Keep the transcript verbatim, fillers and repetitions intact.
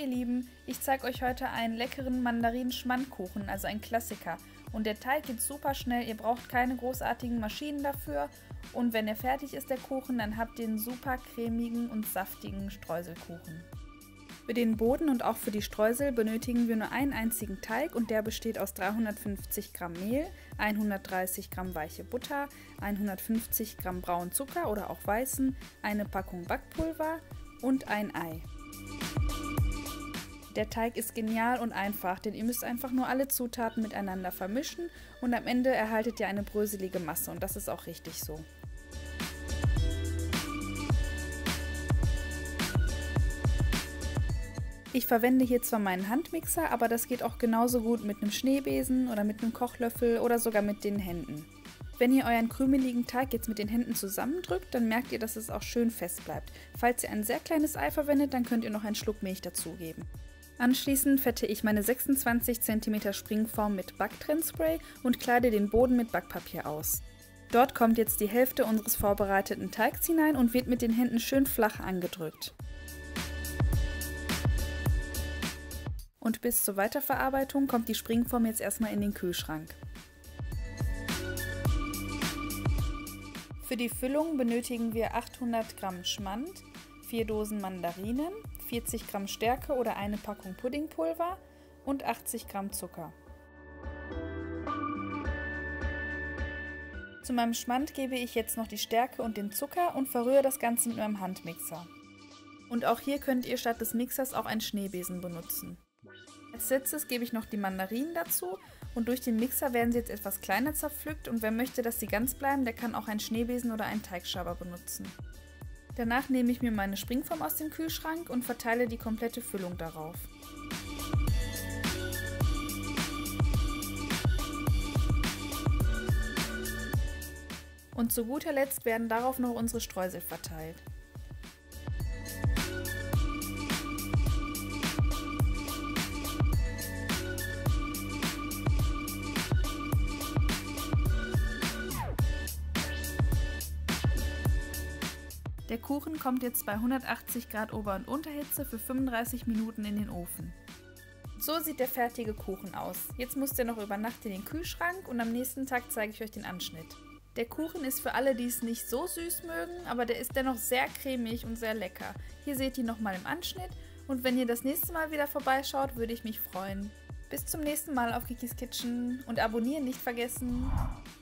ihr Lieben, ich zeige euch heute einen leckeren Mandarinen-Schmandkuchen, also ein Klassiker. Und der Teig geht super schnell, ihr braucht keine großartigen Maschinen dafür. Und wenn er fertig ist, der Kuchen, dann habt ihr einen super cremigen und saftigen Streuselkuchen. Für den Boden und auch für die Streusel benötigen wir nur einen einzigen Teig und der besteht aus dreihundertfünfzig Gramm Mehl, hundertdreißig Gramm weiche Butter, hundertfünfzig Gramm braunen Zucker oder auch weißen, eine Packung Backpulver und ein Ei. Der Teig ist genial und einfach, denn ihr müsst einfach nur alle Zutaten miteinander vermischen und am Ende erhaltet ihr eine bröselige Masse und das ist auch richtig so. Ich verwende hier zwar meinen Handmixer, aber das geht auch genauso gut mit einem Schneebesen oder mit einem Kochlöffel oder sogar mit den Händen. Wenn ihr euren krümeligen Teig jetzt mit den Händen zusammendrückt, dann merkt ihr, dass es auch schön fest bleibt. Falls ihr ein sehr kleines Ei verwendet, dann könnt ihr noch einen Schluck Milch dazugeben. Anschließend fette ich meine sechsundzwanzig Zentimeter Springform mit Backtrennspray und kleide den Boden mit Backpapier aus. Dort kommt jetzt die Hälfte unseres vorbereiteten Teigs hinein und wird mit den Händen schön flach angedrückt. Und bis zur Weiterverarbeitung kommt die Springform jetzt erstmal in den Kühlschrank. Für die Füllung benötigen wir achthundert Gramm Schmand, vier Dosen Mandarinen, vierzig Gramm Stärke oder eine Packung Puddingpulver und achtzig Gramm Zucker. Zu meinem Schmand gebe ich jetzt noch die Stärke und den Zucker und verrühre das Ganze mit meinem Handmixer. Und auch hier könnt ihr statt des Mixers auch einen Schneebesen benutzen. Als letztes gebe ich noch die Mandarinen dazu und durch den Mixer werden sie jetzt etwas kleiner zerpflückt und wer möchte, dass sie ganz bleiben, der kann auch einen Schneebesen oder einen Teigschaber benutzen. Danach nehme ich mir meine Springform aus dem Kühlschrank und verteile die komplette Füllung darauf. Und zu guter Letzt werden darauf noch unsere Streusel verteilt. Der Kuchen kommt jetzt bei hundertachtzig Grad Ober- und Unterhitze für fünfunddreißig Minuten in den Ofen. So sieht der fertige Kuchen aus. Jetzt muss der noch über Nacht in den Kühlschrank und am nächsten Tag zeige ich euch den Anschnitt. Der Kuchen ist für alle, die es nicht so süß mögen, aber der ist dennoch sehr cremig und sehr lecker. Hier seht ihr nochmal im Anschnitt und wenn ihr das nächste Mal wieder vorbeischaut, würde ich mich freuen. Bis zum nächsten Mal auf Kikis Kitchen und abonnieren nicht vergessen!